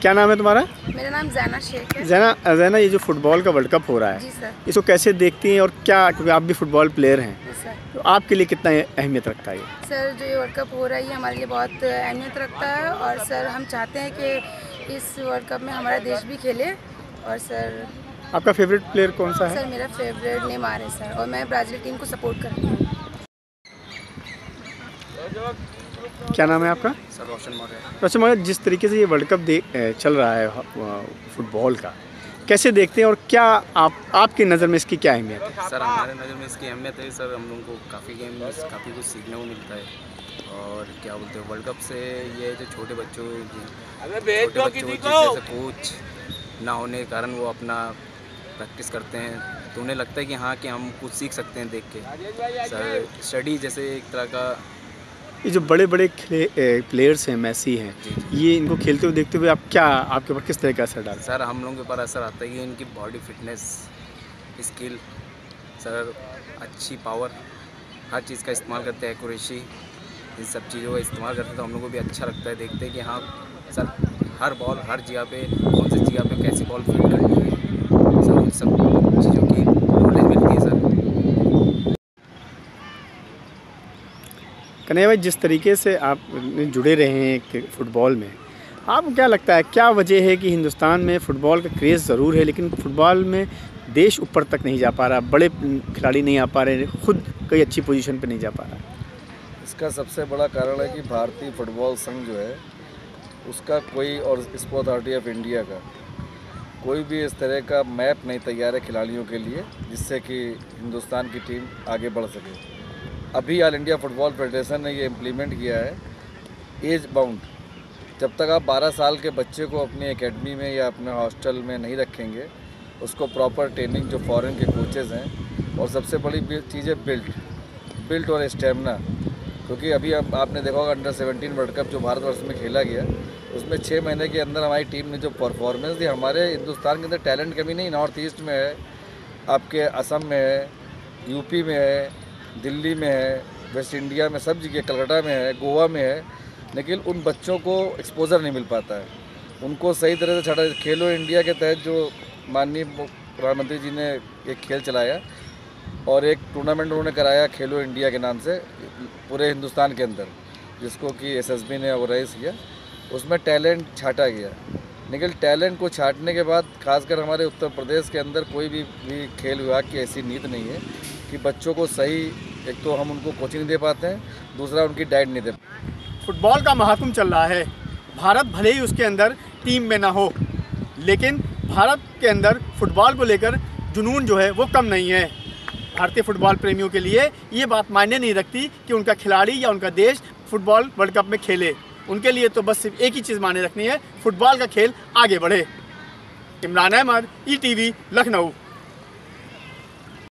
क्या नाम है तुम्हारा? मेरा नाम जैना शेख है। जैना, ये जो फुटबॉल का वर्ल्ड कप हो रहा है, जी सर। इसको कैसे देखती हैं और क्या, क्योंकि आप भी फुटबॉल प्लेयर हैं, जी सर। तो आपके लिए कितना अहमियत रखता है ये? सर जो ये वर्ल्ड कप हो रहा है ये हमारे लिए बहुत अहमियत रखता है और सर हम चाहते हैं कि इस वर्ल्ड कप में हमारा देश भी खेले। और सर आपका फेवरेट प्लेयर कौन सा है? सर मेरा फेवरेट नेमार है सर, और मैं ब्राज़ील टीम को सपोर्ट करती हूँ। क्या नाम है आपका? सर रोशन मौर्य। रोशन मौर्य, जिस तरीके से ये वर्ल्ड कप चल रहा है फुटबॉल का, कैसे देखते हैं और क्या आपकी नज़र में इसकी क्या अहमियत है? सर हमारे नज़र में इसकी अहमियत है सर, हम लोगों को काफ़ी गेम काफ़ी कुछ सीखने को मिलता है। और क्या बोलते हैं, वर्ल्ड कप से ये जो छोटे बच्चों जैसे कोच ना होने के कारण वो अपना प्रैक्टिस करते हैं, तो उन्हें लगता है कि हाँ कि हम कुछ सीख सकते हैं देख के। सर स्टडी जैसे एक तरह का, ये जो बड़े बड़े प्लेयर्स हैं, मेसी हैं, ये इनको खेलते हुए देखते हुए आपके ऊपर किस तरह का असर डालता है? सर हम लोगों के ऊपर असर आता है कि इनकी बॉडी फिटनेस, स्किल, सर अच्छी पावर, हर चीज़ का इस्तेमाल करते हैं, एक्यूरेसी, इन सब चीज़ों का इस्तेमाल करते हैं, तो हम लोग को भी अच्छा लगता है देखते हैं कि हाँ सर हर बॉल हर जगह पे कौन सी जगह पे कैसी बॉल फील्ड करनी है, सर उन सब चीज़ों की नॉलेज मिलती है सर। कन्हैया भाई, जिस तरीके से आप जुड़े रहे हैं फुटबॉल में, आपको क्या लगता है क्या वजह है कि हिंदुस्तान में फ़ुटबॉल का क्रेज़ ज़रूर है लेकिन फ़ुटबॉल में देश ऊपर तक नहीं जा पा रहा, बड़े खिलाड़ी नहीं आ पा रहे, खुद कोई अच्छी पोजीशन पे नहीं जा पा रहा? इसका सबसे बड़ा कारण है कि भारतीय फुटबॉल संघ जो है उसका कोई, और स्पोर्ट्स अथॉरिटी ऑफ इंडिया का कोई भी इस तरह का मैप नहीं तैयार है खिलाड़ियों के लिए जिससे कि हिंदुस्तान की टीम आगे बढ़ सके। अभी ऑल इंडिया फुटबॉल फेडरेशन ने ये इम्प्लीमेंट किया है एज बाउंड। जब तक आप 12 साल के बच्चे को अपनी एकेडमी में या अपने हॉस्टल में नहीं रखेंगे, उसको प्रॉपर ट्रेनिंग जो फॉरेन के कोचेज़ हैं, और सबसे बड़ी चीज़ है बिल्ट और स्टेमिना। क्योंकि अभी आपने देखा होगा अंडर 17 वर्ल्ड कप जो भारतवर्ष में खेला गया, उसमें 6 महीने के अंदर हमारी टीम ने जो परफॉर्मेंस दी, हमारे हिंदुस्तान के अंदर टैलेंट कमी नहीं, नॉर्थ ईस्ट में है, आपके असम में है, यूपी में है, दिल्ली में है, वेस्ट इंडिया में, सब जगह, कलकत्ता में है, गोवा में है, लेकिन उन बच्चों को एक्सपोजर नहीं मिल पाता है, उनको सही तरह से छाटा। खेलो इंडिया के तहत जो माननीय प्रधानमंत्री जी ने एक खेल चलाया और एक टूर्नामेंट उन्होंने कराया खेलो इंडिया के नाम से पूरे हिंदुस्तान के अंदर, जिसको कि एसएसबी ने ऑर्गेनाइज किया, उसमें टैलेंट छाटा गया। लेकिन टैलेंट को छाटने के बाद खासकर हमारे उत्तर प्रदेश के अंदर कोई भी खेल विभाग की ऐसी नीति नहीं है कि बच्चों को सही, एक तो हम उनको कोचिंग नहीं दे पाते हैं, दूसरा उनकी डाइट नहीं दे पाते। फुटबॉल का महाकुंभ चल रहा है। भारत भले ही उसके अंदर टीम में ना हो, लेकिन भारत के अंदर फुटबॉल को लेकर जुनून जो है वो कम नहीं है। भारतीय फुटबॉल प्रेमियों के लिए ये बात मायने नहीं रखती कि उनका खिलाड़ी या उनका देश फुटबॉल वर्ल्ड कप में खेले। उनके लिए तो बस सिर्फ एक ही चीज़ मायने रखनी है, फुटबॉल का खेल आगे बढ़े। इमरान अहमद, ETV, लखनऊ।